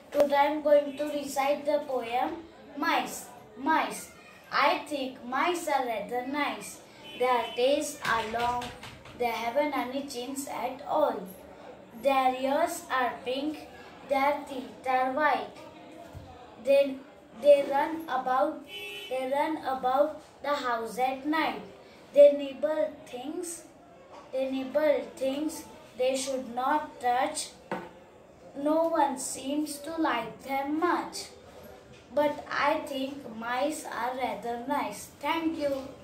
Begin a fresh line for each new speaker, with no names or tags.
Today I am going to recite the poem Mice. Mice. I think mice are rather nice. Their tails are long. They haven't any chins at all. Their ears are pink. Their teeth are white. They, they run about they run about the house at night. They nibble things. They nibble things they should not touch. No one seems to like them much. But I think mice are rather nice. Thank you.